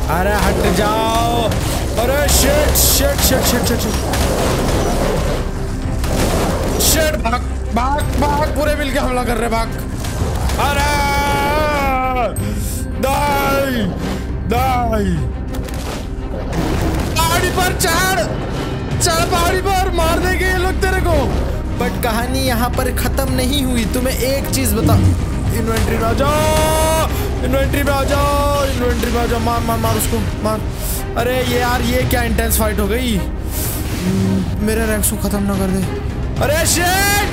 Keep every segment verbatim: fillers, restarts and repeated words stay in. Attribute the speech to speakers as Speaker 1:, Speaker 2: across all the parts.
Speaker 1: अरे हट जाओ। अरे shit shit shit shit shit shit भाग भाग भाग, पूरे मिलके हमला कर रहे, भाग। अरे दाई दाई, पहाड़ी पर चढ़ चढ़, पहाड़ी पर मार देंगे ये लोग तेरे को। बट कहानी यहाँ पर खत्म नहीं हुई। तुम्हें एक चीज बता, इन्वेंट्री में आ जाओ, इन्वेंट्री में आ जाओ, इन्वेंट्री में आ जाओ। मार मार मार उसको, मार। अरे ये यार, ये क्या इंटेंस फाइट हो गई। मेरे रैंक्स को खत्म ना कर दे। अरे shit.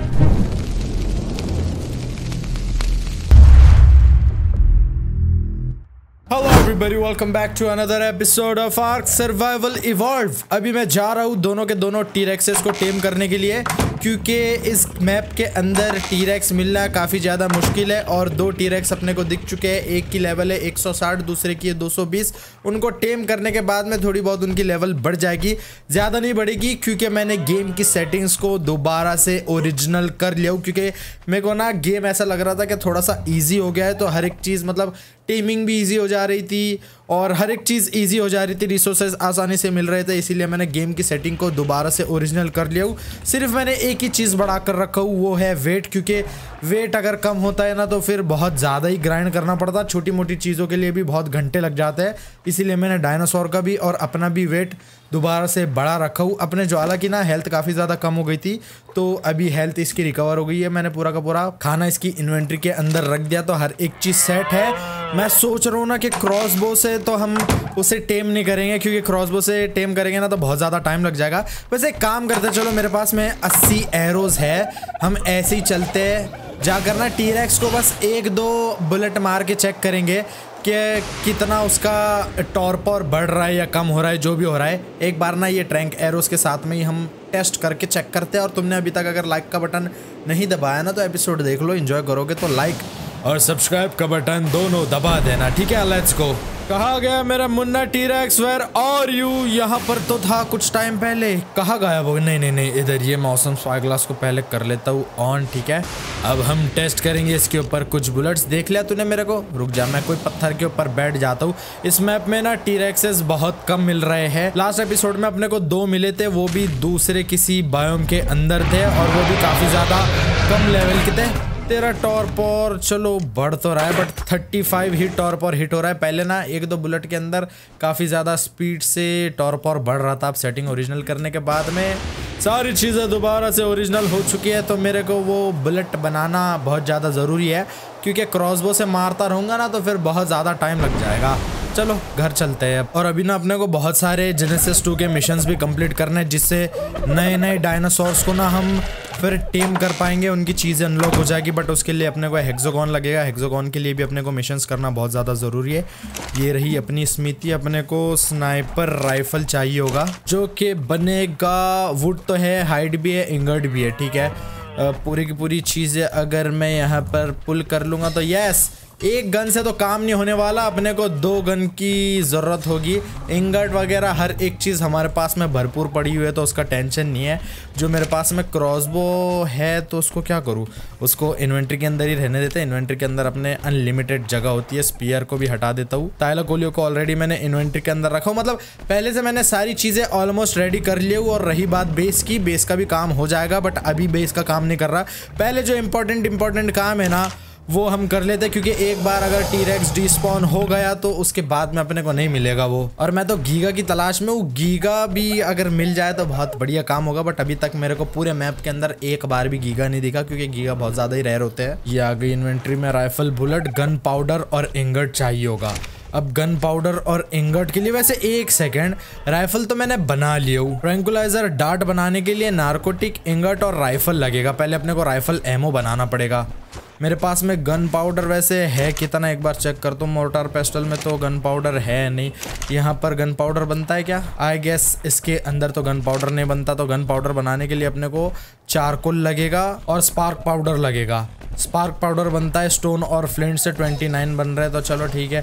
Speaker 1: Hello everybody, welcome back to another episode of Ark Survival Evolve. अभी मैं जा रहा हूँ दोनों के दोनों टी-रेक्सेस को टेम करने के लिए, क्योंकि इस मैप के अंदर टी-रेक्स मिलना काफ़ी ज़्यादा मुश्किल है। और दो टी-रेक्स अपने को दिख चुके हैं, एक की लेवल है एक सौ साठ, दूसरे की है दो सौ बीस। उनको टेम करने के बाद में थोड़ी बहुत उनकी लेवल बढ़ जाएगी, ज़्यादा नहीं बढ़ेगी, क्योंकि मैंने गेम की सेटिंग्स को दोबारा से ओरिजिनल कर लिया हूँ। क्योंकि मेरे को ना गेम ऐसा लग रहा था कि थोड़ा सा ईजी हो गया है, तो हर एक चीज़ मतलब टेमिंग भी इजी हो जा रही थी और हर एक चीज़ इजी हो जा रही थी, रिसोर्सेज आसानी से मिल रहे थे। इसीलिए मैंने गेम की सेटिंग को दोबारा से ओरिजिनल कर लिया हूँ। सिर्फ मैंने एक ही चीज़ बढ़ा कर रखा हूँ, वो है वेट। क्योंकि वेट अगर कम होता है ना तो फिर बहुत ज़्यादा ही ग्राइंड करना पड़ता, छोटी मोटी चीज़ों के लिए भी बहुत घंटे लग जाते हैं। इसीलिए मैंने डायनासोर का भी और अपना भी वेट दोबारा से बढ़ा रखा हूँ। अपने ज्वाला की ना हेल्थ काफ़ी ज़्यादा कम हो गई थी, तो अभी हेल्थ इसकी रिकवर हो गई है। मैंने पूरा का पूरा खाना इसकी इन्वेंट्री के अंदर रख दिया, तो हर एक चीज़ सेट है। मैं सोच रहा हूँ ना कि क्रॉसबो से तो हम उसे टेम नहीं करेंगे, क्योंकि क्रॉसबो से टेम करेंगे ना तो बहुत ज़्यादा टाइम लग जाएगा। वैसे एक काम करते, चलो मेरे पास में अस्सी एरोज़ है, हम ऐसे ही चलते हैं जाकर ना टी-रेक्स को बस एक दो बुलेट मार के चेक करेंगे कि कितना उसका टॉर्पर बढ़ रहा है या कम हो रहा है। जो भी हो रहा है एक बार ना ये ट्रैंक एरोज़ के साथ में ही हम टेस्ट करके चेक करते हैं। और तुमने अभी तक अगर लाइक का बटन नहीं दबाया ना तो एपिसोड देख लो, एंजॉय करोगे तो लाइक और सब्सक्राइब का बटन दोनों दबा देना, ठीक है। Let's go. कहाँ गया मेरा मुन्ना टी-रेक्स, वेयर आर यू? यहाँ पर तो था कुछ टाइम पहले, कहाँ गायब हो गया? नहीं नहीं नहीं, इधर ये मौसम स्पाईग्लास को पहले कर लेता हूँ ऑन, ठीक है। अब हम टेस्ट करेंगे इसके ऊपर कुछ बुलेट्स। देख लिया तूने मेरे को? रुक जा, मैं कोई पत्थर के ऊपर बैठ जाता हूँ। इस मैप में ना टी-रेक्सेस बहुत कम मिल रहे हैं। लास्ट एपिसोड में अपने को दो मिले थे, वो भी दूसरे किसी बायोम के अंदर थे और वो भी काफ़ी ज़्यादा कम लेवल के थे। तेरा टॉर्पर चलो बढ़ तो रहा है, बट पैंतीस ही टॉर्पर हिट हो रहा है। पहले ना एक दो बुलेट के अंदर काफ़ी ज़्यादा स्पीड से टॉर्पर बढ़ रहा था। अब सेटिंग ओरिजिनल करने के बाद में सारी चीज़ें दोबारा से ओरिजिनल हो चुकी है, तो मेरे को वो बुलेट बनाना बहुत ज़्यादा ज़रूरी है, क्योंकि क्रॉसबो से मारता रहूँगा ना तो फिर बहुत ज़्यादा टाइम लग जाएगा। चलो घर चलते हैं। और अभी ना अपने को बहुत सारे जेनेसिस टू के मिशंस भी कंप्लीट करने हैं, जिससे नए नए डायनासोर्स को ना हम फिर टेम कर पाएंगे, उनकी चीज़ें अनलॉक हो जाएगी। बट उसके लिए अपने को हेक्सागोन लगेगा, हेक्सागोन के लिए भी अपने को मिशंस करना बहुत ज़्यादा ज़रूरी है। ये रही अपनी स्मिति, अपने को स्नाइपर राइफल चाहिए होगा, जो कि बनेगा। वुड तो है, हाइड भी है, इंगर्ट भी है, ठीक है। पूरी की पूरी चीज़ें अगर मैं यहाँ पर पुल कर लूँगा तो यस, एक गन से तो काम नहीं होने वाला, अपने को दो गन की ज़रूरत होगी। इंगट वगैरह हर एक चीज़ हमारे पास में भरपूर पड़ी हुई है, तो उसका टेंशन नहीं है। जो मेरे पास में क्रॉसबो है तो उसको क्या करूँ, उसको इन्वेंट्री के अंदर ही रहने देते हैं। इन्वेंट्री के अंदर अपने अनलिमिटेड जगह होती है। स्पीयर को भी हटा देता हूँ। ताइलाकोलियो को ऑलरेडी मैंने इन्वेंट्री के अंदर रखा हूँ, मतलब पहले से मैंने सारी चीज़ें ऑलमोस्ट रेडी कर ली हूँ। और रही बात बेस की, बेस का भी काम हो जाएगा, बट अभी बेस का काम नहीं कर रहा। पहले जो इंपॉर्टेंट इंपॉर्टेंट काम है ना वो हम कर लेते हैं, क्योंकि एक बार अगर टी-रेक्स डिस्पॉन हो गया तो उसके बाद में अपने को नहीं मिलेगा वो। और मैं तो गीगा की तलाश में हूँ, गीगा भी अगर मिल जाए तो बहुत बढ़िया काम होगा। बट अभी तक मेरे को पूरे मैप के अंदर एक बार भी गीगा नहीं दिखा, क्योंकि गीगा बहुत ज़्यादा ही रेयर होते हैं। ये आ गई इन्वेंट्री में राइफल, बुलेट, गन पाउडर और इंगट चाहिए होगा। अब गन पाउडर और इंगट के लिए वैसे एक सेकेंड, राइफल तो मैंने बना लिया हूँ। ट्रैंकुलाइजर डार्ट बनाने के लिए नार्कोटिक, इंगट और राइफल लगेगा। पहले अपने को राइफल एमओ बनाना पड़ेगा। मेरे पास में गन पाउडर वैसे है कितना, एक बार चेक कर दो। मोर्टार पेस्टल में तो गन पाउडर है नहीं। यहाँ पर गन पाउडर बनता है क्या? आई गेस इसके अंदर तो गन पाउडर नहीं बनता। तो गन पाउडर बनाने के लिए अपने को चारकोल लगेगा और स्पार्क पाउडर लगेगा। स्पार्क पाउडर बनता है स्टोन और फ्लिंट से, उनतीस बन रहे हैं, तो चलो ठीक है।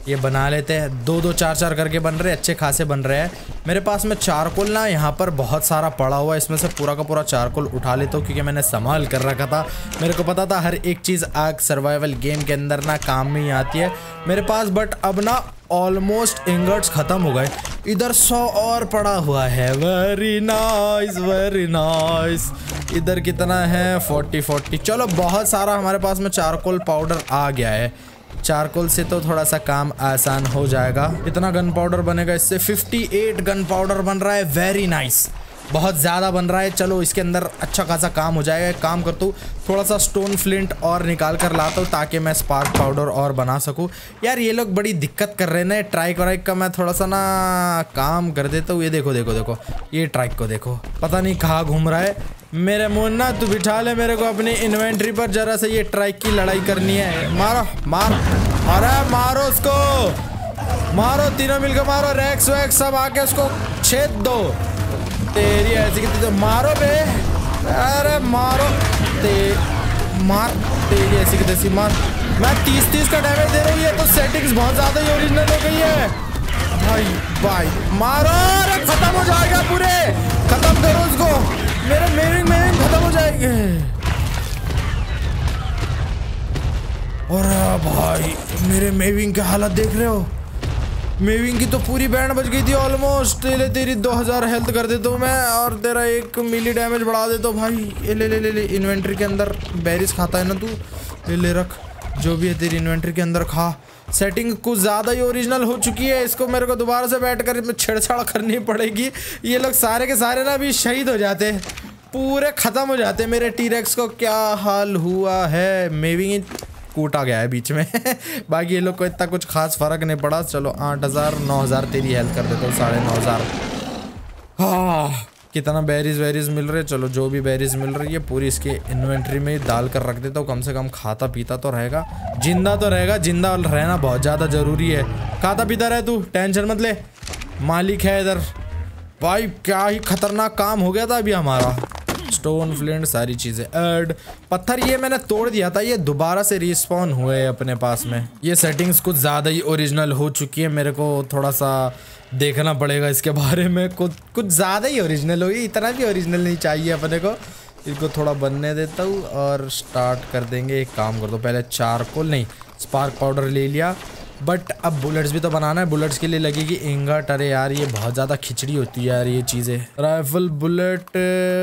Speaker 1: ये बना लेते हैं। दो दो चार चार करके बन रहे, अच्छे खासे बन रहे हैं। मेरे पास में चारकोल ना यहाँ पर बहुत सारा पड़ा हुआ है, इसमें से पूरा का पूरा चारकोल उठा लेता हूँ क्योंकि मैंने संभाल कर रखा था। मेरे को पता था हर एक चीज़ आग सर्वाइवल गेम के अंदर ना काम में ही आती है मेरे पास। बट अब ना ऑलमोस्ट इंगर्ट्स खत्म हो गए। इधर सौ और पड़ा हुआ है। Very nice very nice. इधर कितना है? Forty forty. चलो बहुत सारा हमारे पास में चारकोल पाउडर आ गया है। चारकोल से तो थोड़ा सा काम आसान हो जाएगा। कितना गन पाउडर बनेगा इससे? अट्ठावन गन पाउडर बन रहा है। वेरी नाइस, बहुत ज़्यादा बन रहा है। चलो इसके अंदर अच्छा खासा काम हो जाएगा। एक काम करता हूँ, थोड़ा सा स्टोन फ्लिंट और निकाल कर लाता हूँ ताकि मैं स्पार्क पाउडर और बना सकूँ। यार ये लोग बड़ी दिक्कत कर रहे हैं ना। ट्राइक वाइक का मैं थोड़ा सा ना काम कर देता हूँ। ये देखो देखो देखो, ये ट्राइक को देखो, पता नहीं कहाँ घूम रहा है। मेरे मुन्ना तू बिठा ले मेरे को अपनी इन्वेंट्री पर जरा से। ये ट्राइक की लड़ाई करनी है। मारो मार, अरे मारो उसको, मारो तीनों मिलकर मारो। रैक्स वैक्स सब आके उसको छेद दो। तेरी ऐसी की तो मारो बे, अरे मारो ते मार, तेरी ऐसी की तैसी मार। मैं तीस तीस का डैमेज दे रहा हूँ। ये तो सेटिंग्स बहुत ज़्यादा ही ओरिजिनल हो गई है भाई। भाई मारो, अरे खत्म हो जाएगा पूरे, खत्म करो उसको। मेरे मेविंग मेविंग खत्म हो जाएंगे। और भाई मेरे मेविंग की हालत देख रहे हो? मेविंग की तो पूरी बैंड बच गई थी ऑलमोस्ट। ले तेरी दो हज़ार हेल्थ कर देता हूँ मैं और तेरा एक मिली डैमेज बढ़ा देता हूँ भाई। ये ले ले ले ले इन्वेंट्री के अंदर बेरीज खाता है ना तू, ले ले रख, जो भी है तेरी इन्वेंट्री के अंदर खा। सेटिंग कुछ ज़्यादा ही ओरिजिनल हो चुकी है। इसको मेरे को दोबारा से बैठ कर छेड़छाड़ करनी पड़ेगी। ये लोग सारे के सारे ना अभी शहीद हो जाते, पूरे ख़त्म हो जाते। मेरे टीरेक्स को क्या हाल हुआ है। मेविंग कूटा गया है बीच में बाकी ये लोग को इतना कुछ खास फर्क नहीं पड़ा। चलो आठ हज़ार नौ हज़ार तेरी हेल्थ कर देता हूँ, साढ़े नौ हज़ार। हाँ कितना बेरीज वेरीज मिल रहे। चलो जो भी बेरीज मिल रही है पूरी इसके इन्वेंट्री में डाल कर रख देता हूँ। कम से कम खाता पीता तो रहेगा, जिंदा तो रहेगा। जिंदा रहना बहुत ज़्यादा ज़रूरी है। खाता पीता रहे तू, टेंशन मत ले, मालिक है इधर। भाई क्या ही खतरनाक काम हो गया था अभी हमारा। स्टोन फ्लिंट सारी चीज़ें ऐड। पत्थर ये मैंने तोड़ दिया था, ये दोबारा से रिस्पॉन हुए अपने पास में। ये सेटिंग्स कुछ ज़्यादा ही ओरिजिनल हो चुकी है। मेरे को थोड़ा सा देखना पड़ेगा इसके बारे में। कुछ कुछ ज़्यादा ही ओरिजिनल होगी, इतना भी ओरिजिनल नहीं चाहिए अपने को। इनको थोड़ा बनने देता हूँ और स्टार्ट कर देंगे। एक काम कर दो, पहले चारकोल नहीं स्पार्क पाउडर ले लिया। बट अब बुलेट्स भी तो बनाना है। बुलेट्स के लिए लगेगी इंगट। अरे यार ये बहुत ज़्यादा खिचड़ी होती है यार ये चीज़ें। राइफल बुलेट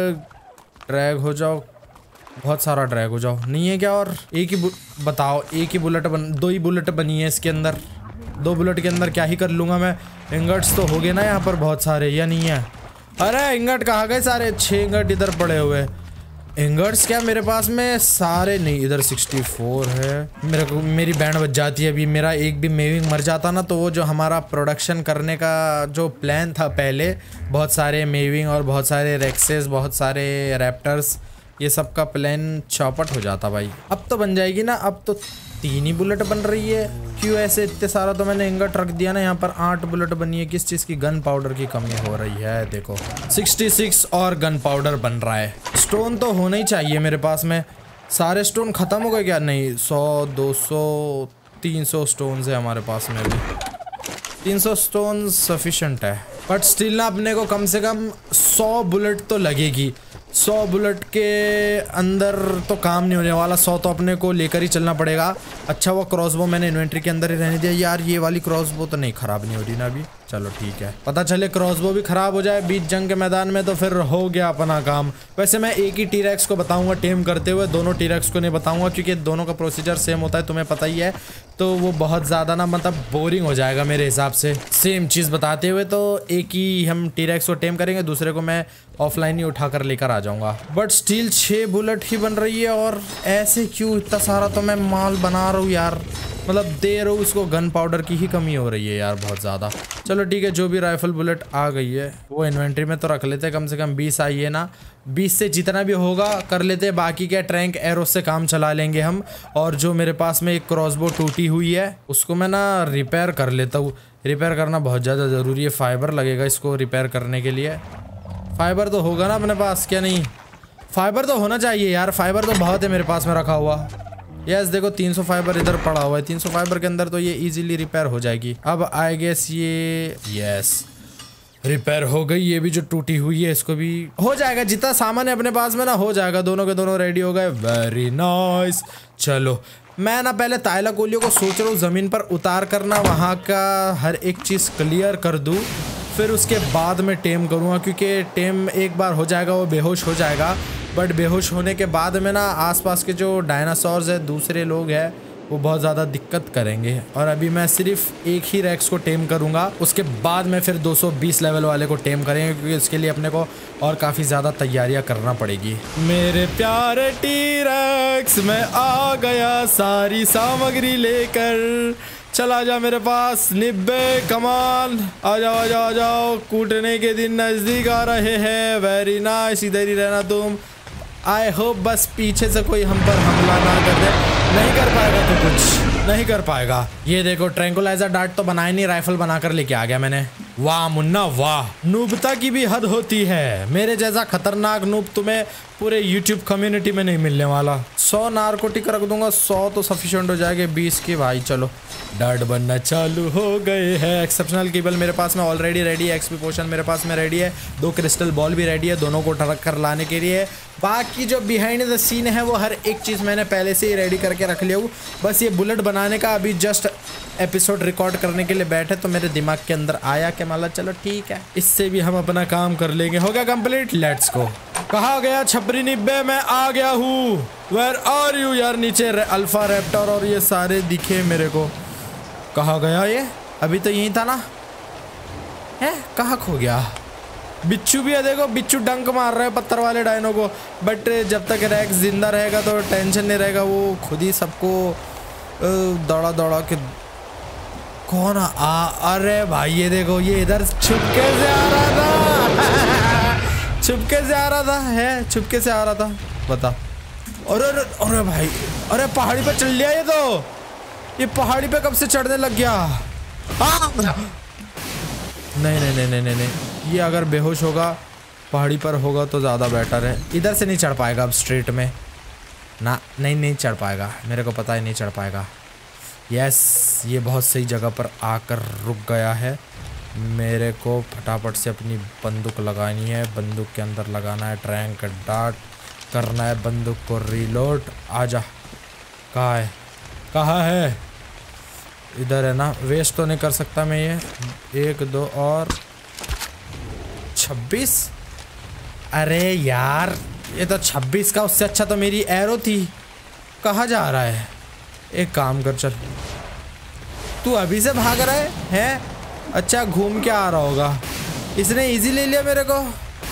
Speaker 1: ड्रैग हो जाओ, बहुत सारा ड्रैग हो जाओ। नहीं है क्या? और एक ही बताओ, एक ही बुलेट बन, दो ही बुलेट बनी है इसके अंदर। दो बुलेट के अंदर क्या ही कर लूँगा मैं। इंगट्स तो हो गए ना यहाँ पर बहुत सारे, या नहीं है? अरे इंगट कहाँ गए सारे? छः इंगट इधर पड़े हुए। इंगट्स क्या मेरे पास में सारे नहीं, इधर सिक्सटी फोर है। मेरे को मेरी बैंड बच जाती है अभी। मेरा एक भी मेविंग मर जाता ना तो वो जो हमारा प्रोडक्शन करने का जो प्लान था पहले, बहुत सारे मेविंग और बहुत सारे रेक्सेस, बहुत सारे रैप्टर्स, ये सब का प्लान चौपट हो जाता भाई। अब तो बन जाएगी ना। अब तो तीन ही बुलेट बन रही है। क्यों ऐसे इतने सारा तो मैंने इंगट रख दिया ना। यहाँ पर आठ बुलेट बनी है। किस चीज़ की? गन पाउडर की कमी हो रही है। देखो छियासठ और गन पाउडर बन रहा है। स्टोन तो होना ही चाहिए मेरे पास में। सारे स्टोन ख़त्म हो गए क्या? नहीं, सौ दो सौ तीन सौ स्टोन है हमारे पास में अभी। तीन सौ स्टोन सफिशेंट है। बट स्टिल ना अपने को कम से कम सौ बुलेट तो लगेगी। सौ बुलेट के अंदर तो काम नहीं होने वाला। सौ तो अपने को लेकर ही चलना पड़ेगा। अच्छा वो क्रॉसबो मैंने इन्वेंट्री के अंदर ही रहने दिया। यार ये वाली क्रॉसबो तो नहीं ख़राब नहीं हो रही ना अभी। चलो ठीक है, पता चले क्रॉसबो भी ख़राब हो जाए बीच जंग के मैदान में तो फिर हो गया अपना काम। वैसे मैं एक ही टीरेक्स को बताऊंगा टेम करते हुए, दोनों टीरेक्स को नहीं बताऊंगा क्योंकि दोनों का प्रोसीजर सेम होता है, तुम्हें पता ही है। तो वो बहुत ज़्यादा ना मतलब बोरिंग हो जाएगा मेरे हिसाब से सेम चीज़ बताते हुए। तो एक ही हम टीरेक्स को टेम करेंगे, दूसरे को मैं ऑफलाइन ही उठा कर लेकर आ जाऊंगा। बट स्टील छः बुलेट ही बन रही है। और ऐसे क्यों इतना सारा तो मैं माल बना रहा हूँ यार, मतलब दे रहा हूँ उसको। गन पाउडर की ही कमी हो रही है यार बहुत ज़्यादा। चलो ठीक है, जो भी राइफल बुलेट आ गई है वो इन्वेंट्री में तो रख लेते हैं। कम से कम बीस आई है ना, बीस से जितना भी होगा कर लेते हैं। बाकी क्या ट्रैंक एरो से काम चला लेंगे हम। और जो मेरे पास में एक क्रॉसबो टूटी हुई है उसको मैं ना रिपेयर कर लेता हूँ। रिपेयर करना बहुत ज़्यादा ज़रूरी है। फाइबर लगेगा इसको रिपेयर करने के लिए। फाइबर तो होगा ना अपने पास? क्या नहीं, फाइबर तो होना चाहिए यार। फाइबर तो बहुत है मेरे पास में रखा हुआ। यस देखो तीन सौ फाइबर इधर पड़ा हुआ है, तीन सौ फाइबर के अंदर तो ये इजीली रिपेयर हो जाएगी। अब आई गेस ये यस रिपेयर हो गई। ये भी जो टूटी हुई है इसको भी हो जाएगा, जितना सामान है अपने पास में ना हो जाएगा। दोनों के दोनों रेडी हो गए, वेरी नाइस। चलो मैं ना पहले तायला कोलियो को सोच रहा हूँ ज़मीन पर उतार करना, वहाँ का हर एक चीज़ क्लियर कर दूँ, फिर उसके बाद में टेम करूँगा। क्योंकि टेम एक बार हो जाएगा वो बेहोश हो जाएगा, बट बेहोश होने के बाद में ना आसपास के जो डायनासोर्स है दूसरे लोग हैं वो बहुत ज़्यादा दिक्कत करेंगे। और अभी मैं सिर्फ एक ही रेक्स को टेम करूँगा, उसके बाद में फिर दो सौ बीस लेवल वाले को टेम करेंगे, क्योंकि इसके लिए अपने को और काफ़ी ज़्यादा तैयारियां करना पड़ेगी। मेरे प्यारे टी रेक्स मैं आ गया सारी सामग्री लेकर, चला जा मेरे पास निब्बे, कमान आ जाओ आ जाओ आ जाओ, कूटने के दिन नज़दीक आ रहे हैं। वेरी नाइस, इधर ही रहना तुम। आई होप बस पीछे से कोई हम पर हमला ना कर दे। नहीं कर पाएगा तो कुछ नहीं कर पाएगा। ये देखो ट्रैंकुलाइजर डार्ट तो बनाया नहीं, राइफल बनाकर लेके आ गया मैंने। वाह मुन्ना वाह, नूबता की भी हद होती है। मेरे जैसा खतरनाक नूब तुम्हें पूरे यूट्यूब कम्युनिटी में नहीं मिलने वाला। सौ नारकोटिक रख दूंगा, सौ तो सफिशिएंट हो जाएंगे, बीस की भाई। चलो डार्ट बनना चालू हो गए हैं। एक्सेप्शनल केबल मेरे पास में ऑलरेडी रेडी है, एक्सपी पोशन मेरे पास में रेडी है, दो क्रिस्टल बॉल भी रेडी है दोनों को टरक कर लाने के लिए। बाकी जो बिहाइंड द सीन है वो हर एक चीज़ मैंने पहले से ही रेडी करके रख लिया हूँ। बस ये बुलेट बनाने का अभी जस्ट एपिसोड रिकॉर्ड करने के लिए बैठे तो मेरे दिमाग के अंदर आया कि माला चलो ठीक है इससे भी हम अपना काम कर लेंगे। हो गया कंप्लीट, लेट्स गो। कहा गया छपरी निब्बे, मैं आ गया हूँ। वेयर आर यू यार, नीचे अल्फा रैप्टर और ये सारे दिखे मेरे को। कहा गया ये, अभी तो यही था ना, है कहाँ खो गया। बिच्छू भी है देखो, बिच्छू डंक मार रहा है पत्थर वाले डायनो को, बट जब तक रैक्स जिंदा रहेगा तो टेंशन नहीं रहेगा, वो खुद ही सबको दौड़ा दौड़ा के। कौन आ, अरे भाई ये देखो, ये इधर छुपके से आ रहा था छुपके से आ रहा था है छुपके से आ रहा था बता। अरे अरे अरे भाई, अरे पहाड़ी पे चल लिया ये तो, ये पहाड़ी पे कब से चढ़ने लग गया। आ! नहीं नहीं नहीं नहीं नहीं नहीं, ये अगर बेहोश होगा पहाड़ी पर होगा तो ज़्यादा बेटर है। इधर से नहीं चढ़ पाएगा अब स्ट्रेट में ना, नहीं नहीं चढ़ पाएगा, मेरे को पता है नहीं चढ़ पाएगा। यस, ये बहुत सही जगह पर आकर रुक गया है। मेरे को फटाफट से अपनी बंदूक लगानी है, बंदूक के अंदर लगाना है ट्रैंक डार्ट, करना है बंदूक को रीलोड। आजा, कहाँ है कहाँ है, इधर है ना, वेस्ट तो नहीं कर सकता मैं ये। एक दो और छब्बीस, अरे यार ये तो छब्बीस का, उससे अच्छा तो मेरी एरो थी। कहाँ जा रहा है, एक काम कर चल, तू अभी से भाग रहा है, है? अच्छा घूम के आ रहा होगा, इसने इजी ले लिया मेरे को।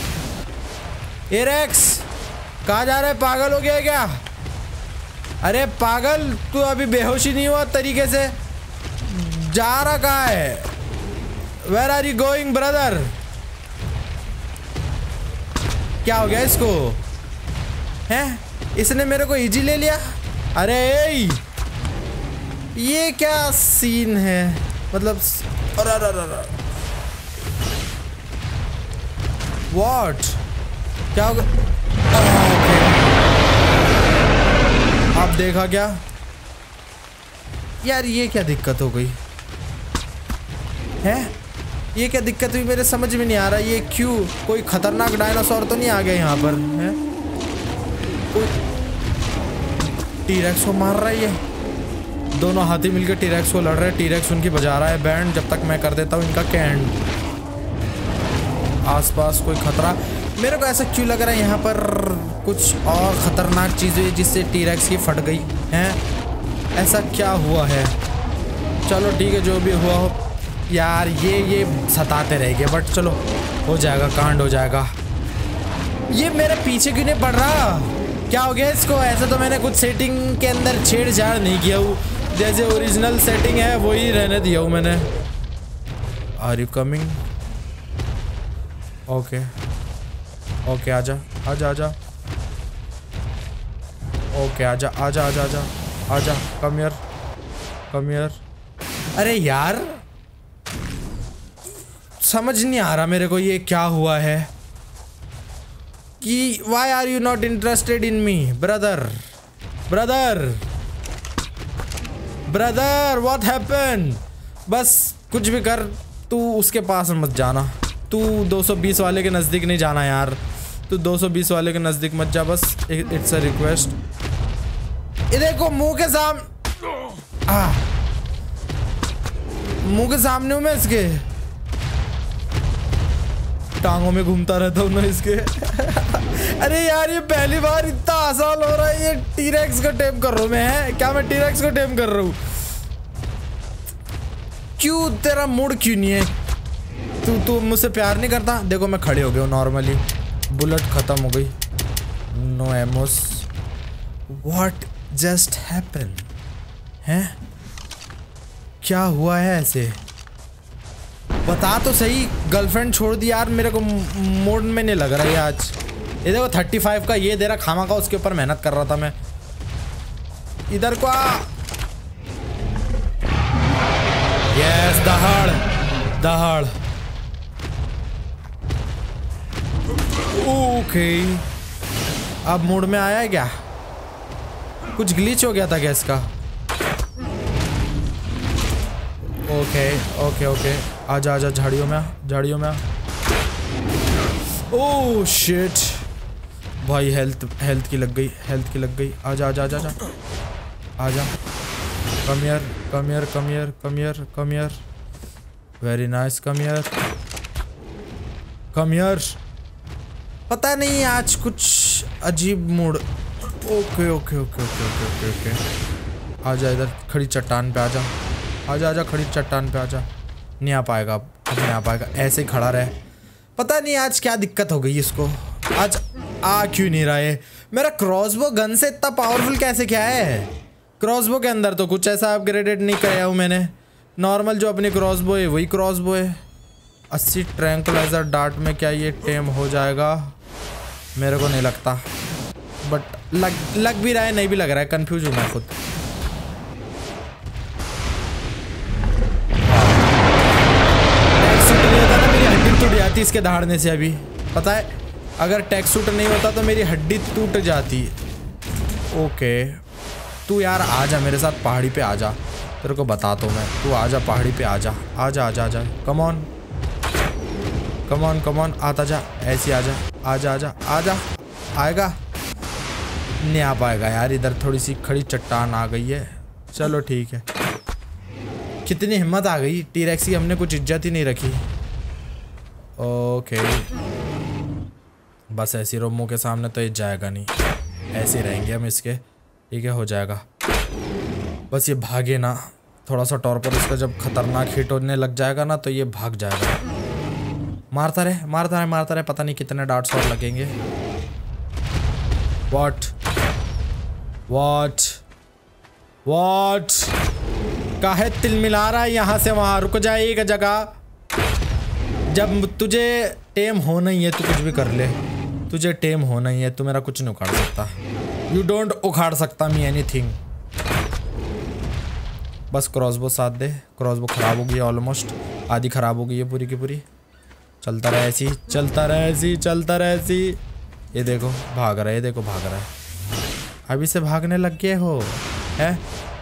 Speaker 1: ए रेक्स कहाँ जा रहा है, पागल हो गया क्या? अरे पागल, तू अभी बेहोश ही नहीं हुआ तरीके से, जा रहा कहाँ है? Where are you going brother? क्या हो गया इसको, हैं? इसने मेरे को इजी ले लिया। अरे ये क्या सीन है, मतलब अरे अरे अरे व्हाट, क्या हो गया? आप देखा क्या यार, ये क्या दिक्कत हो गई है? ये क्या दिक्कत हुई मेरे समझ में नहीं आ रहा। ये क्यों, कोई खतरनाक डायनासोर तो नहीं आ गया यहाँ पर, है? कोई टी-रेक्स को मार रहा है, ये दोनों हाथी मिलकर टी-रेक्स को लड़ रहे हैं। टी-रेक्स उनकी बजा रहा है बैंड, जब तक मैं कर देता हूँ इनका कैंड। आसपास कोई खतरा, मेरे को ऐसा क्यों लग रहा है यहाँ पर कुछ और खतरनाक चीज़ हुई जिससे टी-रेक्स की फट गई हैं। ऐसा क्या हुआ है? चलो ठीक है, जो भी हुआ हो यार, ये ये सताते रहेंगे, बट चलो हो जाएगा, कांड हो जाएगा। ये मेरे पीछे क्यों नहीं पड़ रहा, क्या हो गया इसको? ऐसा तो मैंने कुछ सेटिंग के अंदर छेड़छाड़ नहीं किया हूँ, जैसे ओरिजिनल सेटिंग है वही रहने दिया हूँ मैंने। Are you coming? Okay okay, आजा आजा आजा, ओके आजा आजा आजा आजा आजा, कम हियर कम हियर। अरे यार समझ नहीं आ रहा मेरे को ये क्या हुआ है कि why are you not interested in me brother, brother brother what happen? बस कुछ भी कर, तू उसके पास मत जाना। तू दो सौ बीस वाले के नज़दीक नहीं जाना यार। तू दो सौ बीस वाले के नज़दीक मत जा बस। It's a request. ये देखो मुंह के सामने, मुंह के सामने हूँ मैं इसके। टांगों में घूमता रहता हूँ ना इसके। अरे यार ये पहली बार इतना आसान हो रहा है। ये टीरेक्स को टेम कर रहा हूँ मैं। है क्या मैं टीरेक्स को टेम कर रहा हूँ? क्यों तेरा मूड क्यों नहीं है? तू तू मुझसे प्यार नहीं करता? देखो मैं खड़े हो गया हूँ नॉर्मली। बुलेट खत्म हो गई। No ammos. What just happen? हैं क्या हुआ है ऐसे? बता तो सही। गर्लफ्रेंड छोड़ दी यार। मेरे को मूड में नहीं लग रहा है आज। ये देखो थर्टी फाइव का ये दे रहा खामा का। उसके ऊपर मेहनत कर रहा था मैं। इधर को आ। यस दहाड़ दहाड़। ओके अब मूड में आया है क्या? कुछ ग्लिच हो गया था गैस का। ओके ओके ओके आजा आजा झाड़ियों में झाड़ियों में। ओह शिट भाई हेल्थ हेल्थ की लग गई हेल्थ की लग गई। आजा आजा आजा आजा आजा। Come here come here come here come here come here. Very nice come here come here. पता नहीं आज कुछ अजीब mood. Okay okay okay okay okay okay okay. आजा इधर खड़ी चट्टान पे आजा आजा आजा खड़ी चट्टान पे आजा। नहीं आ पाएगा अब नहीं आ पाएगा। ऐसे ही खड़ा रहे। पता नहीं आज क्या दिक्कत हो गई इसको। आज आ क्यों नहीं रहा है? मेरा क्रॉसबो गन से इतना पावरफुल कैसे क्या है? क्रॉसबो के अंदर तो कुछ ऐसा अपग्रेडेड नहीं कराया हूँ मैंने। नॉर्मल जो अपनी क्रॉसबो है वही क्रॉसबो है। अस्सी ट्रैंकुलाइजर डार्ट में क्या ये टेम हो जाएगा? मेरे को नहीं लगता। बट लग लग भी रहा है नहीं भी लग रहा है। कंफ्यूज हूँ मैं खुद। टूट जाती इसके दहाड़ने से। अभी पता है अगर टैक्स सूट नहीं होता तो मेरी हड्डी टूट जाती। ओके तू यार आजा मेरे साथ पहाड़ी पे आजा। तेरे को बताता हूँ मैं। तू आजा पहाड़ी पे आजा आजा आजा आजा। Come on come on come on आता जा। ऐसे आजा आजा आजा आजा। आएगा नहीं आ पाएगा यार। इधर थोड़ी सी खड़ी चट्टान आ गई है। चलो ठीक है। कितनी हिम्मत आ गई टीरेक्स की। हमने कुछ इज्जत ही नहीं रखी। ओके बस ऐसी रोमो के सामने तो ये जाएगा नहीं। ऐसे ही रहेंगे हम इसके। ठीक है हो जाएगा। बस ये भागे ना। थोड़ा सा टॉर्पर इसका जब खतरनाक हिट होने लग जाएगा ना तो ये भाग जाएगा। मारता रहे मारता रहे मारता रहे। पता नहीं कितने डार्ट्स और लगेंगे। व्हाट व्हाट व्हाट काहे तिल मिला रहा है यहाँ से वहाँ? रुक जाए एक जगह। जब तुझे टेम होना ही है तो कुछ भी कर ले। तुझे टेम होना ही है तो मेरा कुछ नहीं उखाड़ सकता। यू डोंट उखाड़ सकता मी एनीथिंग। बस क्रॉसबो साथ दे। क्रॉसबो खराब हो गई है ऑलमोस्ट। आधी खराब हो गई है पूरी की पूरी। चलता रहे ऐसी चलता रहे ऐसी चलता रहे ऐसी। ये देखो भाग रहा है। ये देखो भाग रहा है। अभी से भागने लग गए हो है?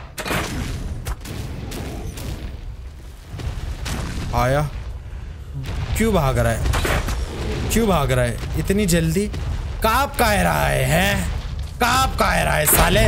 Speaker 1: आया। क्यों भाग रहा है? क्यों भाग रहा है इतनी जल्दी? काप कह रहा है, है? काप कह रहा है साले।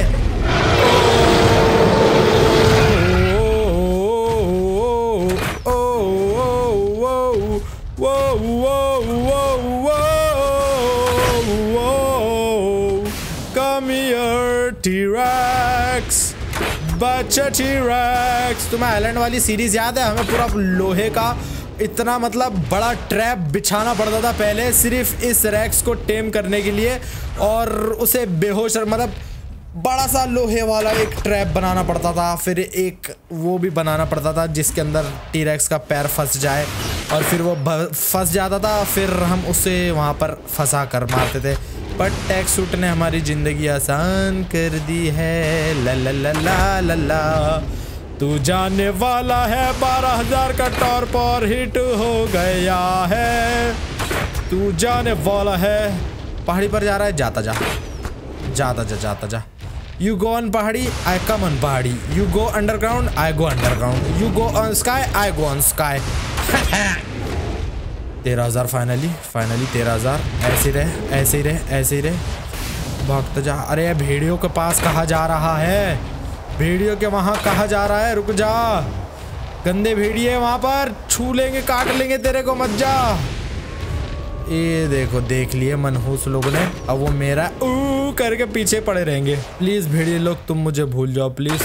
Speaker 1: Come here T-Rex, बच्चा T-Rex। तुम्हें आइलैंड वाली सीरीज याद है? हमें पूरा लोहे का इतना मतलब बड़ा ट्रैप बिछाना पड़ता था पहले सिर्फ इस रैक्स को टेम करने के लिए। और उसे बेहोश मतलब बड़ा सा लोहे वाला एक ट्रैप बनाना पड़ता था। फिर एक वो भी बनाना पड़ता था जिसके अंदर टी-रेक्स का पैर फंस जाए और फिर वो फंस जाता था। फिर हम उसे वहाँ पर फंसा कर मारते थे। पर टैक्स सूट ने हमारी ज़िंदगी आसान कर दी है। ला ला ला ला ला ला। तू जाने वाला है बारह हजार का टॉर पर हिट हो गया है। तू जाने वाला है। पहाड़ी पर जा रहा है। जाता जा जाता जा जाता जा यू गो ऑन पहाड़ी, आई कम ऑन पहाड़ी। You go underground, I go underground. You go on sky, I go on sky. तेरह हजार फाइनली फाइनली तेरह हजार। ऐसे ही रहे, ऐसे ही रहे, ऐसे ही रहे। भागते जा। अरे भेड़ियों के पास कहाँ जा रहा है? भेड़ियों के वहाँ कहाँ जा रहा है? रुक जा, गंदे भेड़िए वहाँ पर, छू लेंगे, काट लेंगे तेरे को, मत जा। ये देखो, देख लिए मनहूस लोगों ने। अब वो मेरा ऊ करके पीछे पड़े रहेंगे। प्लीज भेड़िए लोग, तुम मुझे भूल जाओ प्लीज।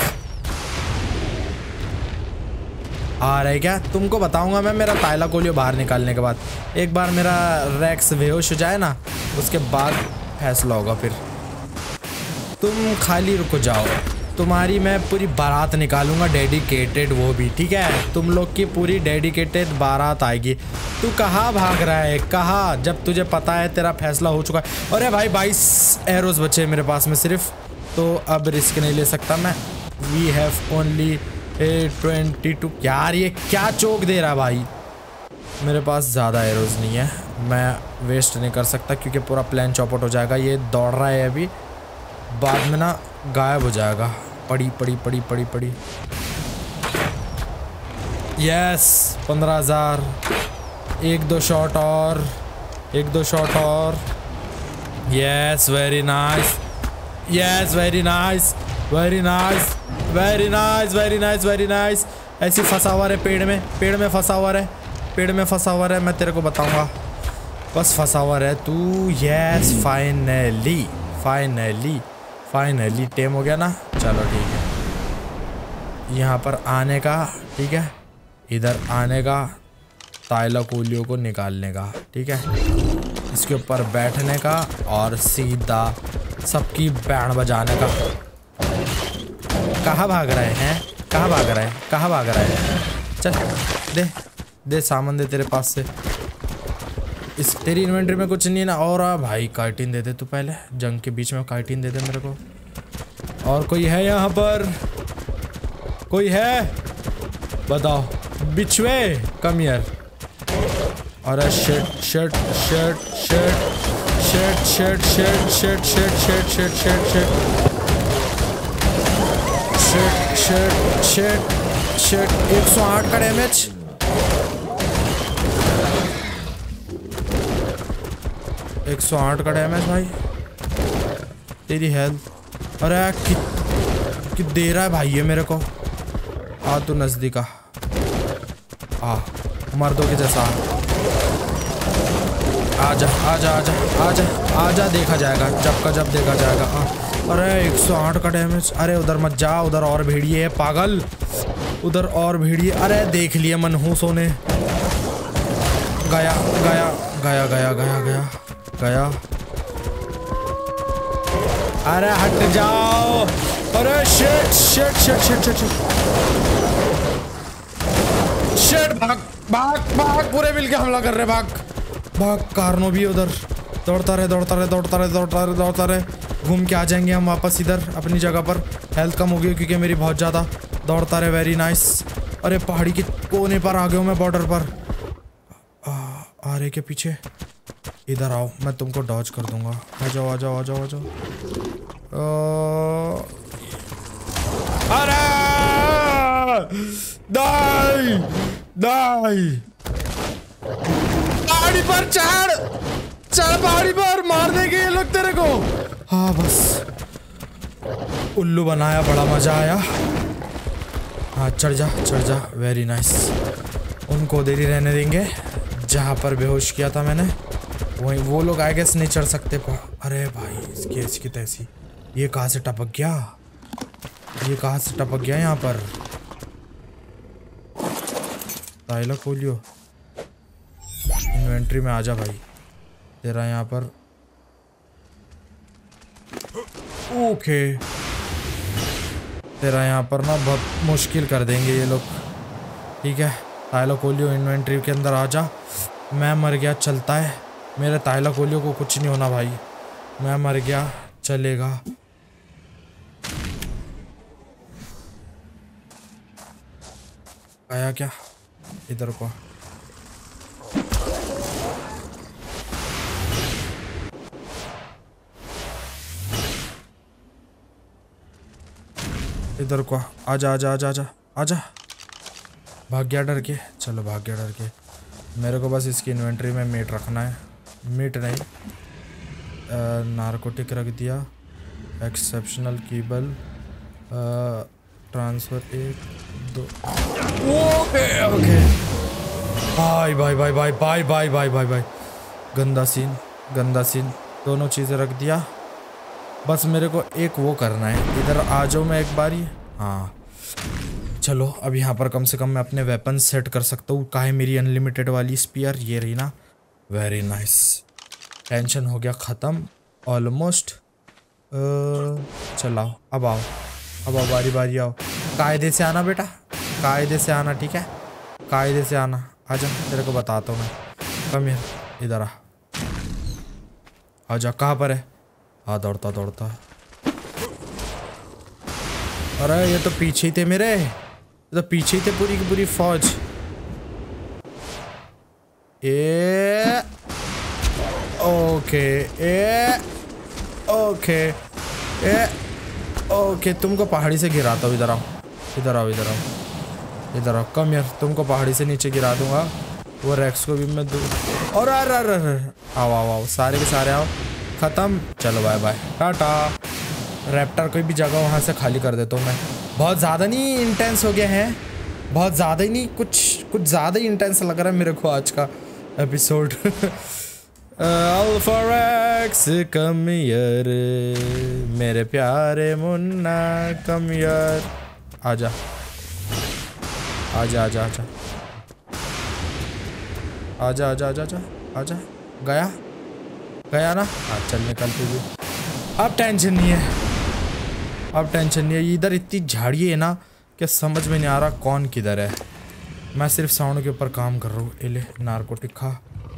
Speaker 1: आ रहे क्या? तुमको बताऊंगा मैं मेरा ताइला कोलियो बाहर निकालने के बाद। एक बार मेरा रैक्स बेहोश हो जाए ना, उसके बाद फैसला होगा फिर। तुम खाली रुको जाओ, तुम्हारी मैं पूरी बारात निकालूंगा, डेडिकेटेड, वो भी ठीक है। तुम लोग की पूरी डेडिकेटेड बारात आएगी। तू कहाँ भाग रहा है, कहाँ? जब तुझे पता है तेरा फैसला हो चुका है। अरे भाई बाईस एरोज बचे मेरे पास में सिर्फ, तो अब रिस्क नहीं ले सकता मैं। We have only a twenty two. यार ये क्या चौक दे रहा भाई? मेरे पास ज़्यादा एरोज नहीं है, मैं वेस्ट नहीं कर सकता क्योंकि पूरा प्लान चौपट हो जाएगा। ये दौड़ रहा है अभी, बाद में ना गायब हो जाएगा। पड़ी पड़ी पड़ी पड़ी पड़ी। यस, पंद्रह हजार। एक दो शॉट और, एक दो शॉट और। Yes, very nice, yes, very nice, very nice, very nice, very nice, very nice. ऐसी फंसा हुआ है पेड़ में, पेड़ में फंसा हुआ है, पेड़ में फंसा हुआ है। मैं तेरे को बताऊंगा, बस फंसा हुआ है तू। Yes, finally finally finally tame हो गया ना। चलो ठीक है, यहाँ पर आने का, ठीक है, इधर आने का, ताइला कोलियो को निकालने का, ठीक है, इसके ऊपर बैठने का और सीधा सबकी बैंड बजाने का। कहाँ भाग रहे हैं, कहाँ भाग रहे हैं, कहाँ भाग रहे हैं? चल दे दे सामान दे तेरे पास से। इस तेरी इन्वेंटरी में कुछ नहीं है ना? और आ भाई काइटिन दे दे तू, पहले जंग के बीच में काइटिन दे दे मेरे को। और कोई है यहाँ पर? कोई है? बताओ बिछवे, कम हियर। अरे shit shit shit shit shit shit shit shit shit shit shit shit shit shit shit shit एक सौ आठ का डैमेज। एक सौ आठ का डैमेज भाई, तेरी हेल्थ। अरे कि, कि दे रहा है भाई ये मेरे को। आ तू नजदीक आ, आ मर्दों के जैसा आजा आजा आजा आजा आजा, देखा जाएगा जब का जब देखा जाएगा। आ, अरे एक सौ आठ का डैमेज। अरे उधर मत जा, उधर और भेड़िए है पागल, उधर और भेड़िए। अरे देख लिए मनहूसों ने। गया गया गया गया गया गया गया। अरे हट जाओ। अरे shit shit shit shit shit shit shit. भाग भाग भाग, पूरे मिलके हमला कर रहे। भाग भाग, कार्नो भी उधर। दौड़ता रहे दौड़ता रहे दौड़ता रहे दौड़ता रहे दौड़ता रहे। घूम के आ जाएंगे हम वापस इधर अपनी जगह पर। हेल्थ कम हो गई क्योंकि मेरी बहुत ज़्यादा। दौड़ता रहे, वेरी नाइस। अरे पहाड़ी के कोने पर आ गया हूँ मैं, बॉर्डर पर। आ, आ रहे के पीछे, इधर आओ, मैं तुमको डॉज कर दूंगा। आ जाओ आ जाओ आ जाओ आ जाओ। अरे दाई दाई, पहाड़ी पर चढ़ चढ़, पहाड़ी पर मार देंगे ये लोग तेरे को। हाँ बस उल्लू बनाया, बड़ा मजा आया। हाँ चढ़ जा चढ़ जा, वेरी नाइस। उनको देरी रहने देंगे जहाँ पर बेहोश किया था मैंने, वही वो लोग आई गेस नहीं चढ़ सकते। अरे भाई इसकी इसकी तैसी, ये कहाँ से टपक गया, ये कहाँ से टपक गया यहाँ पर? ताइला कोलियो इन्वेंट्री में आजा भाई, तेरा यहाँ पर। ओके, तेरा यहाँ पर ना बहुत मुश्किल कर देंगे ये लोग, ठीक है। ताइला कोलियो इन्वेंट्री के अंदर आजा। मैं मर गया चलता है, मेरे ताइला कोलियो को कुछ नहीं होना भाई। मैं मर गया चलेगा। आया क्या इधर को? इधर को आजा आजा आजा आजा आजा। भाग गया डर के। चलो भाग गया डर के। मेरे को बस इसकी इन्वेंट्री में मीट रखना है। मीट नहीं, नारकोटिक रख दिया। एक्सेप्शनल कीबल, ट्रांसफ़र एक दो। Okay okay. भाई भाई भाई भाई भाई भाई भाई भाई भाई गंदा सीन, गंदा सीन। दोनों चीज़ें रख दिया। बस मेरे को एक वो करना है। इधर आ जाओ मैं एक बारी। हाँ चलो, अब यहाँ पर कम से कम मैं अपने वेपन सेट कर सकता हूँ। कहाँ है मेरी अनलिमिटेड वाली स्पीयर? ये रही ना। Very nice. टेंशन हो गया ख़त्म ऑलमोस्ट। चलाओ, अब आओ, अब आओ, बारी बारी आओ। कायदे से आना बेटा, कायदे से आना, ठीक है? कायदे से आना। आजा, तेरे को बताता हूँ मैं। कम यार, इधर आ। आजा, कहाँ पर है? हाँ, दौड़ता दौड़ता। अरे ये तो पीछे ही थे मेरे, ये तो पीछे ही थे पूरी की पूरी फौज। Ah okay, ah okay, ah okay. तुमको पहाड़ी से गिराता हूँ। इधर आओ, इधर आओ, इधर आओ, इधर आओ। कम यार, तुमको पहाड़ी से नीचे गिरा दूंगा। वो रेक्स को भी मैं दूँ। और अरे अरे अरे, आओ आओ आओ, सारे के सारे आओ। ख़त्म। चलो बाय बाय, टाटा। रैप्टर कोई भी जगह वहाँ से खाली कर देता हूँ मैं। बहुत ज़्यादा नहीं इंटेंस हो गया है, बहुत ज़्यादा ही नहीं, कुछ कुछ ज़्यादा ही इंटेंस लग रहा है मेरे को आज का एपिसोड। अल्फा रेक्स कम यार, मेरे प्यारे मुन्ना कम यार। आजा आजा आजा आजा आजा आजा आजा आजा आजा। गया गया ना? हाँ चल, निकल तू भी। अब टेंशन नहीं है, अब टेंशन नहीं है। इधर इतनी झाड़ी है ना कि समझ में नहीं आ रहा कौन किधर है। मैं सिर्फ साउंड के ऊपर काम कर रहा हूँ। एले नारकोटिक खा।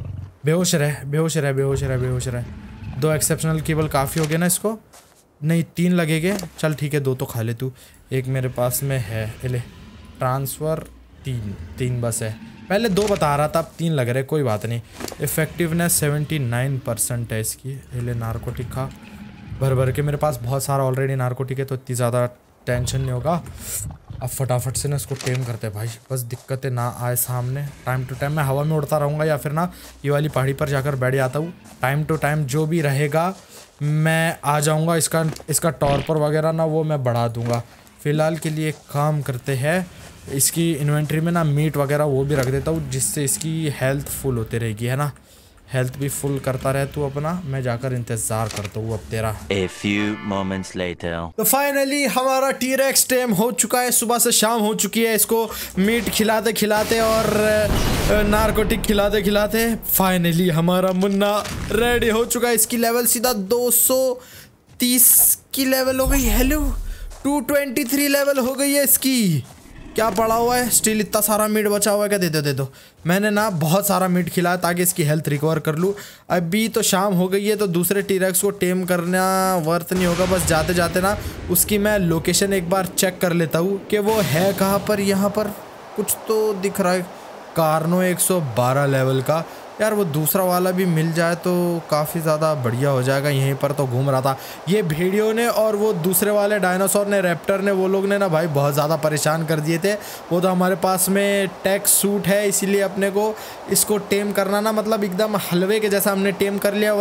Speaker 1: बेहोश रहे, बेहोश रहे, बेहोश रहे, बेहोश रहे। दो एक्सेप्शनल केबल काफ़ी हो गया ना इसको? नहीं, तीन लगेंगे। चल ठीक है, दो तो खा ले तू। एक मेरे पास में है। एले ट्रांसफ़र तीन, तीन बस है। पहले दो बता रहा था, अब तीन लग रहे। कोई बात नहीं। इफ़ेक्टिवनेस सेवेंटी नाइन परसेंट है इसकी। एले नारकोटिक खा भर भर के। मेरे पास बहुत सारा ऑलरेडी नारकोटिक है, तो इतनी ज़्यादा टेंशन नहीं होगा। अब फटाफट से ना इसको टेम करते हैं भाई, बस दिक्कतें ना आए सामने। टाइम टू टाइम मैं हवा में उड़ता रहूँगा या फिर ना ये वाली पहाड़ी पर जाकर बैठ जाता हूँ। टाइम टू टाइम जो भी रहेगा मैं आ जाऊँगा। इसका इसका टॉर्पर वगैरह ना वो मैं बढ़ा दूँगा। फ़िलहाल के लिए एक काम करते हैं, इसकी इन्वेंट्री में ना मीट वगैरह वो भी रख देता हूँ, जिससे इसकी हेल्थ फुल होती रहेगी, है ना? हेल्थ भी फुल करता रहे तू अपना। मैं जाकर इंतजार करता हूँ अब तेरा।
Speaker 2: A few moments later.
Speaker 1: तो फाइनली हमारा टी-रेक्स टेम हो चुका है। सुबह से शाम हो चुकी है। इसको मीट खिलाते खिलाते और नारकोटिक खिलाते खिलाते फाइनली हमारा मुन्ना रेडी हो चुका है। इसकी लेवल सीधा दो सौ तीस की लेवल हो गई। Hello, two twenty three level हो गई है इसकी। क्या पड़ा हुआ है? स्टिल इतना सारा मीट बचा हुआ है क्या? दे दो दे दो। मैंने ना बहुत सारा मीट खिलाया ताकि इसकी हेल्थ रिकवर कर लूँ। अभी तो शाम हो गई है, तो दूसरे टी-रेक्स को टेम करना वर्थ नहीं होगा। बस जाते जाते ना उसकी मैं लोकेशन एक बार चेक कर लेता हूँ कि वो है कहाँ पर। यहाँ पर कुछ तो दिख रहा है, कार्नो एक सौ बारह लेवल का। यार वो दूसरा वाला भी मिल जाए तो काफ़ी ज़्यादा बढ़िया हो जाएगा। यहीं पर तो घूम रहा था। ये भेड़ियों ने और वो दूसरे वाले डायनासोर ने, रैप्टर ने, वो लोग ने ना भाई बहुत ज़्यादा परेशान कर दिए थे। वो तो हमारे पास में टेक सूट है, इसीलिए अपने को इसको टेम करना ना मतलब एकदम हलवे के जैसा हमने टेम कर लिया।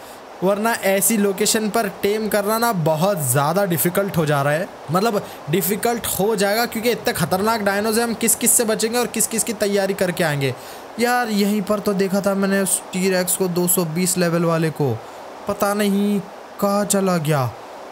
Speaker 1: वरना ऐसी लोकेशन पर टेम करना ना बहुत ज़्यादा डिफ़िकल्ट हो जा रहा है। मतलब डिफ़िकल्ट हो जाएगा क्योंकि इतने ख़तरनाक डायनो से हम किस किस से बचेंगे और किस किस की तैयारी करके आएंगे। यार यहीं पर तो देखा था मैंने उस टी-रेक्स को, दो सौ बीस लेवल वाले को। पता नहीं कहाँ चला गया।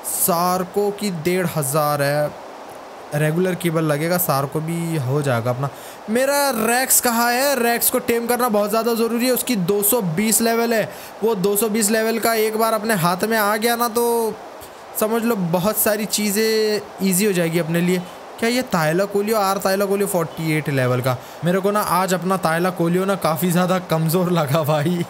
Speaker 1: सार्को की डेढ़ हज़ार है। रेगुलर केबल लगेगा, सार्को भी हो जाएगा अपना। मेरा रेक्स कहाँ है? रेक्स को टेम करना बहुत ज़्यादा ज़रूरी है। उसकी दो सौ बीस लेवल है। वो दो सौ बीस लेवल का एक बार अपने हाथ में आ गया ना तो समझ लो बहुत सारी चीज़ें ईजी हो जाएगी अपने लिए। क्या ये तायला कोलियो, आर तायला कोलियो अड़तालीस लेवल का? मेरे को ना आज अपना तायला कोलियो ना काफ़ी ज़्यादा कमज़ोर लगा भाई।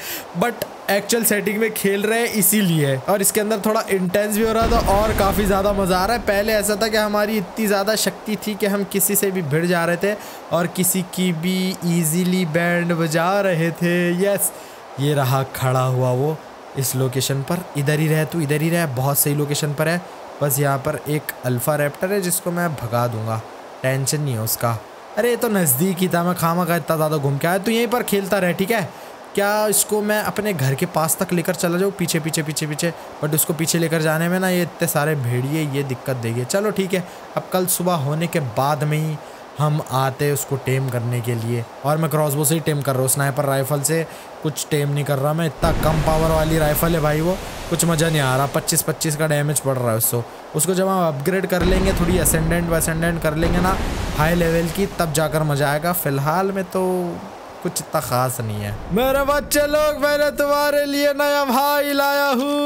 Speaker 1: बट एक्चुअल सेटिंग में खेल रहे हैं इसीलिए, और इसके अंदर थोड़ा इंटेंस भी हो रहा था और काफ़ी ज़्यादा मज़ा आ रहा है। पहले ऐसा था कि हमारी इतनी ज़्यादा शक्ति थी कि हम किसी से भी भिड़ जा रहे थे और किसी की भी ईजीली बैंड बजा रहे थे। यस, ये रहा खड़ा हुआ वो इस लोकेशन पर। इधर ही रह तू, इधर ही रह, बहुत सही लोकेशन पर है। बस यहाँ पर एक अल्फा रैप्टर है जिसको मैं भगा दूंगा, टेंशन नहीं है उसका। अरे ये तो नज़दीक ही था, मैं खामा खा इतना ज़्यादा घूम के आया। तो यहीं पर खेलता रहे, ठीक है। क्या इसको मैं अपने घर के पास तक लेकर चला जाऊँ, पीछे पीछे पीछे पीछे, बट उसको पीछे लेकर जाने में ना ये इतने सारे भेड़िए ये दिक्कत देंगे। चलो ठीक है, अब कल सुबह होने के बाद में ही हम आते उसको टेम करने के लिए। और मैं क्रॉसबो से ही टेम कर रहा हूँ, स्नाइपर राइफल से कुछ टेम नहीं कर रहा मैं। इतना कम पावर वाली राइफल है भाई, वो कुछ मज़ा नहीं आ रहा। पच्चीस पच्चीस का डैमेज पड़ रहा है उसको। उसको जब हम अपग्रेड कर लेंगे, थोड़ी असेंडेंट वसेंडेंट कर लेंगे ना हाई लेवल की, तब जाकर मज़ा आएगा। फ़िलहाल में तो कुछ इतना खास नहीं है। मेरे बच्चे लोग, मैंने तुम्हारे लिए नया भाई लाया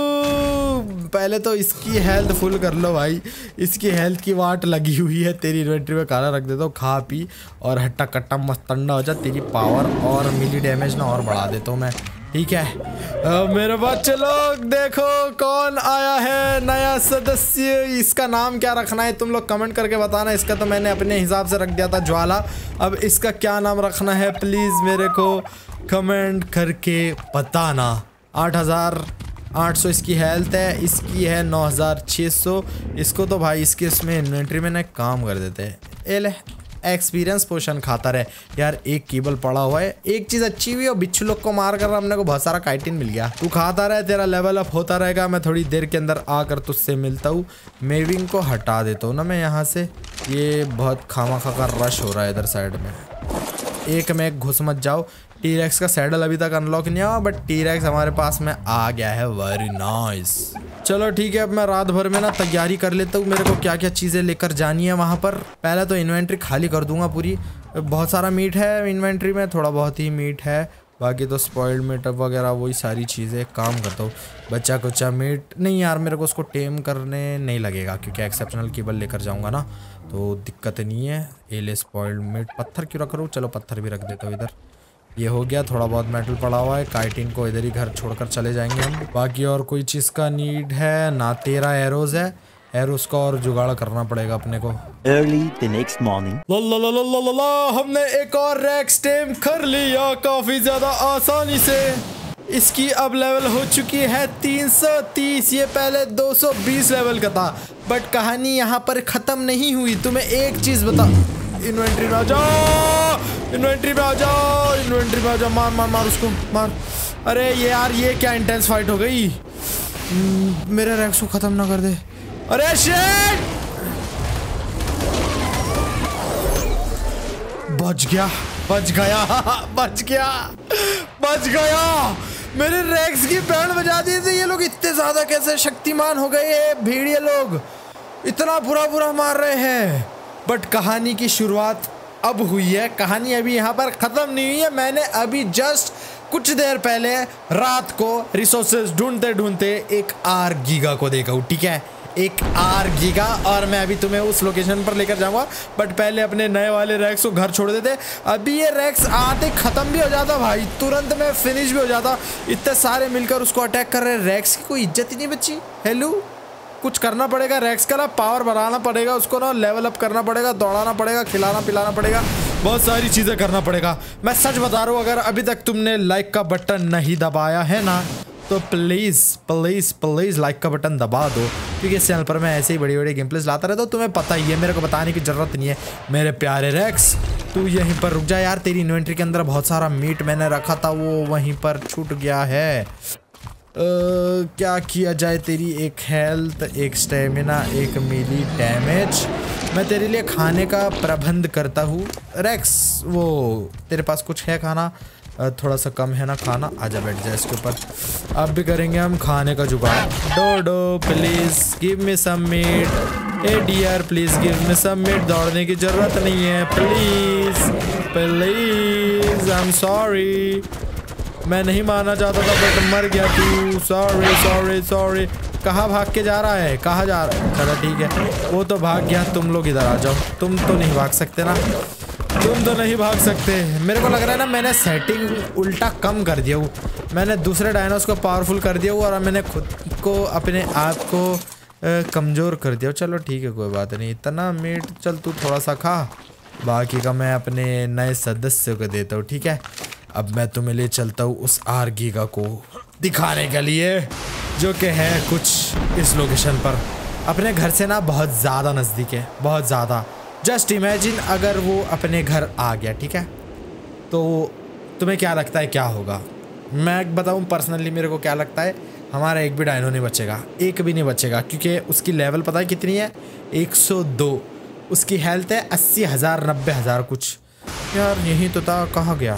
Speaker 1: हूँ। पहले तो इसकी हेल्थ फुल कर लो भाई, इसकी हेल्थ की वाट लगी हुई है। तेरी इन्वेंट्री में खाना रख देता हूँ, खा पी और हट्टा कट्टा मस्त ठंडा हो जा। तेरी पावर और मिली डैमेज ना और बढ़ा देता हूँ मैं, ठीक है। आ, मेरे बच्चे लोग देखो कौन आया है नया सदस्य। इसका नाम क्या रखना है तुम लोग कमेंट करके बताना। इसका तो मैंने अपने हिसाब से रख दिया था ज्वाला, अब इसका क्या नाम रखना है प्लीज़ मेरे को कमेंट करके बताना। आठ हज़ार आठ सौ इसकी हेल्थ है, इसकी है नौ हज़ार छः सौ। इसको तो भाई इसके इसमें इन्वेंट्री में ना काम कर देते हैं। ए ले एक्सपीरियंस पोशन खाता रहे यार। एक केबल पड़ा हुआ है, एक चीज़ अच्छी हुई है, बिच्छू लोग को मार कर हमने को बहुत सारा काइटिन मिल गया। तू खाता रहे, तेरा लेवल अप होता रहेगा। मैं थोड़ी देर के अंदर आकर तुझसे मिलता हूँ। मेविंग को हटा देता हूँ ना मैं यहाँ से, ये बहुत खामा खा का रश हो रहा है इधर साइड में। एक में एक घुस मत जाओ। टी रेक्स का सैडल अभी तक अनलॉक नहीं हुआ, बट टी रेक्स हमारे पास में आ गया है। Very nice. चलो ठीक है, अब मैं रात भर में ना तैयारी कर लेता हूँ। मेरे को क्या क्या चीज़ें लेकर जानी है वहाँ पर। पहले तो इन्वेंट्री खाली कर दूंगा पूरी। बहुत सारा मीट है इन्वेंट्री में, थोड़ा बहुत ही मीट है, बाकी तो स्पॉइल्ड मीट वगैरह वही सारी चीज़ें। काम करता हूँ बच्चा कुचा मीट नहीं यार, मेरे को उसको टेम करने नहीं लगेगा क्योंकि एक्सेप्शनल केबल लेकर जाऊँगा ना, तो दिक्कत नहीं है। एले स्पॉइल्ड मीट। पत्थर क्यों रख रहा हूँ, चलो पत्थर भी रख देता हूँ इधर। ये हो गया, थोड़ा बहुत मेटल पड़ा हुआ है। काइटिन को इधर ही घर छोड़कर चले जाएंगे हम। बाकी और कोई चीज़ का नीड है ना। तेरह एरोज है, एरोज का और जुगाड़ करना पड़ेगा अपने को।
Speaker 2: Early the next morning.
Speaker 1: ला ला ला ला ला ला, हमने एक और रेक्स टेम कर लिया काफ़ी ज़्यादा आसानी से। इसकी अब लेवल हो चुकी है तीन सौ तीस। ये पहले दो सौ बीस लेवल का था, बट कहानी यहाँ पर ख़त्म नहीं हुई। तुम्हें एक चीज़ बता, इन्वेंट्री में आ जाओ, इन्वेंट्री में आ जाओ, इन्वेंट्री में आ जाओ। मार मार मार उसको मार। अरे ये यार ये क्या इंटेंस फाइट हो गई। मेरे रैक्स को ख़त्म ना कर दे। अरे शिट, बच गया बच गया बच गया बच गया। मेरे रैक्स की बैंड बजा दी थी। ये लोग इतने ज़्यादा कैसे शक्तिमान हो गए हैं, भेड़िए लोग इतना बुरा बुरा मार रहे हैं। बट कहानी की शुरुआत अब हुई है, कहानी अभी यहाँ पर ख़त्म नहीं हुई है। मैंने अभी जस्ट कुछ देर पहले रात को रिसोर्सेज ढूंढते ढूंढते एक आर गीगा को देखा हूँ, ठीक है, एक आर गीगा। और मैं अभी तुम्हें उस लोकेशन पर लेकर जाऊँगा, बट पहले अपने नए वाले रैक्स को घर छोड़ देते। अभी ये रैक्स आते ख़त्म भी हो जाता भाई, तुरंत में फिनिश भी हो जाता। इतने सारे मिलकर उसको अटैक कर रहे हैं, रैक्स की कोई इज्जत ही नहीं बची। हेलो, कुछ करना पड़ेगा रैक्स का ना, पावर बढ़ाना पड़ेगा उसको ना, लेवल अप करना पड़ेगा, दौड़ाना पड़ेगा, खिलाना पिलाना पड़ेगा, बहुत सारी चीज़ें करना पड़ेगा। मैं सच बता रहा हूँ, अगर अभी तक तुमने लाइक का बटन नहीं दबाया है ना, तो प्लीज़ प्लीज़ प्लीज़ लाइक का बटन दबा दो, क्योंकि इस चैनल पर मैं ऐसे ही बड़ी बड़ी गेम प्लेस लाता रहता हूँ। तुम्हें पता ही है, मेरे को बताने की ज़रूरत नहीं है। मेरे प्यारे रैक्स, तू यहीं पर रुक जा यार। तेरी इन्वेंट्री के अंदर बहुत सारा मीट मैंने रखा था, वो वहीं पर छूट गया है। Uh, क्या किया जाए। तेरी एक हेल्थ, एक स्टेमिना, एक मिली डैमेज। मैं तेरे लिए खाने का प्रबंध करता हूँ रैक्स। वो तेरे पास कुछ है खाना? uh, थोड़ा सा कम है ना खाना, आजा बैठ जा इसके ऊपर। अब भी करेंगे हम खाने का जुगाड़। Dodo please give me some meat. A deer please give me some meat. दौड़ने की ज़रूरत नहीं है, please please. I am sorry, मैं नहीं मानना चाहता था बट मर गया तू। Sorry sorry sorry. कहाँ भाग के जा रहा है, कहाँ जा रहा है? चलो ठीक है, वो तो भाग गया। तुम लोग इधर आ जाओ। तुम तो नहीं भाग सकते ना, तुम तो नहीं भाग सकते। मेरे को लग रहा है ना, मैंने सेटिंग उल्टा कम कर दिया हूँ। मैंने दूसरे डायनोस को पावरफुल कर दिया हूँ और मैंने खुद को, अपने आप को कमज़ोर कर दिया। चलो ठीक है, कोई बात नहीं। इतना मीट चल तू थोड़ा सा खा, बाकी का मैं अपने नए सदस्य को देता हूँ, ठीक है। अब मैं तुम्हें ले चलता हूँ उस आर गीगा को दिखाने के लिए, जो कि है कुछ इस लोकेशन पर। अपने घर से ना बहुत ज़्यादा नज़दीक है, बहुत ज़्यादा। जस्ट इमेजिन अगर वो अपने घर आ गया, ठीक है, तो तुम्हें क्या लगता है क्या होगा? मैं बताऊं पर्सनली मेरे को क्या लगता है, हमारा एक भी डायनो नहीं बचेगा, एक भी नहीं बचेगा, क्योंकि उसकी लेवल पता है कितनी है? एक सौ दो। उसकी हेल्थ है अस्सी हज़ार नब्बे हज़ार कुछ। यार यही तो था, कहाँ गया?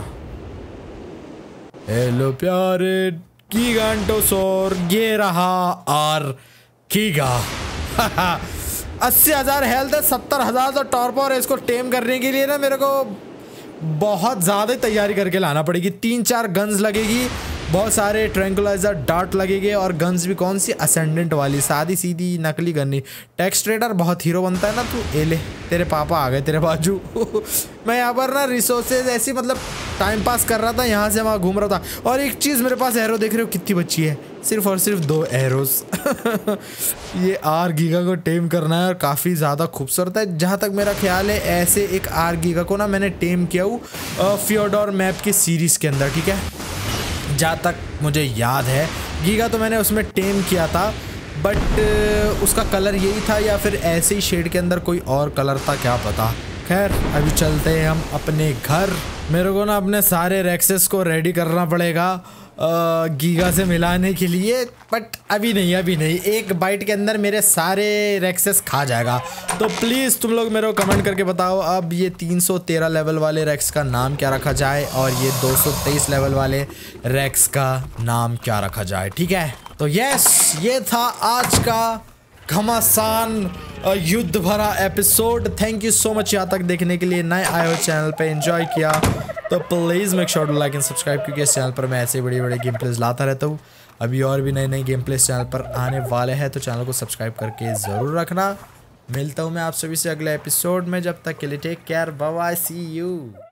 Speaker 1: हेलो प्यारे गीगांटोसोर, ये रहा आर गीगा। अस्सी हज़ार हेल्थ है, सत्तर हज़ार तो टॉर्पो, और इसको टेम करने के लिए ना मेरे को बहुत ज़्यादा तैयारी करके लाना पड़ेगी। तीन चार गन्स लगेगी, बहुत सारे ट्रैंकुलाइजर डार्ट लगेंगे, और गन्स भी कौन सी? असेंडेंट वाली, सादी सीधी नकली गन्नी। टेक्सट्रेटर बहुत हीरो बनता है ना तू। ए ले, तेरे पापा आ गए तेरे बाजू। मैं यहाँ पर ना रिसोर्सेज ऐसी मतलब टाइम पास कर रहा था, यहाँ से वहाँ घूम रहा था। और एक चीज़ मेरे पास एरो देख रहे हो कितनी बची है? सिर्फ और सिर्फ दो एरोस। ये आर गीगा को टेम करना है और काफ़ी ज़्यादा खूबसूरत है। जहाँ तक मेरा ख्याल है ऐसे एक आर गीगा को ना मैंने टेम किया हूँ फियोडोर मैप की सीरीज़ के अंदर, ठीक है, जहाँ तक मुझे याद है। गीगा तो मैंने उसमें टेम किया था, बट उसका कलर यही था या फिर ऐसे ही शेड के अंदर कोई और कलर था, क्या पता। खैर अभी चलते हैं हम अपने घर। मेरे को ना अपने सारे रेक्सेस को रेडी करना पड़ेगा गीगा से मिलाने के लिए, बट अभी नहीं अभी नहीं एक बाइट के अंदर मेरे सारे रेक्सेस खा जाएगा। तो प्लीज़ तुम लोग मेरे को कमेंट करके बताओ अब ये तीन सौ तेरह लेवल वाले रेक्स का नाम क्या रखा जाए और ये दो सौ तेईस लेवल वाले रेक्स का नाम क्या रखा जाए, ठीक है। तो यस, ये था आज का घमासान युद्ध भरा episode. Thank you so much यहाँ तक देखने के लिए। नए आए हो चैनल पे, एंजॉय किया तो please make sure to like and subscribe, क्योंकि इस चैनल पर मैं ऐसे बड़े बड़े गेम प्लेस लाता रहता हूँ। अभी और भी नए नए गेम प्लेस चैनल पर आने वाले हैं, तो चैनल को सब्सक्राइब करके ज़रूर रखना। मिलता हूँ मैं आप सभी से अगले एपिसोड में, जब तक के लिए take care, bye bye, see you.